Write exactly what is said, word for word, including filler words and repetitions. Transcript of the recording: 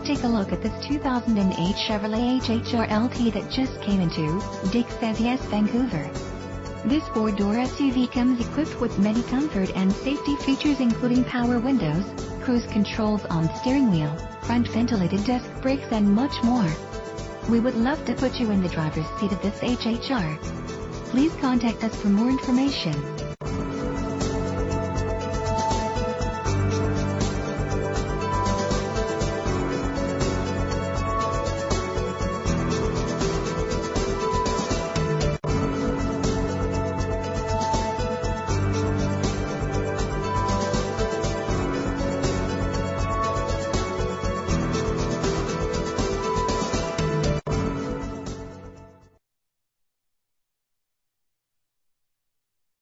take a look at this two thousand eight Chevrolet H H R L T that just came into Dick Says Yes Vancouver. This four-door S U V comes equipped with many comfort and safety features including power windows, cruise controls on steering wheel, front ventilated disc brakes and much more. We would love to put you in the driver's seat of this H H R. Please contact us for more information.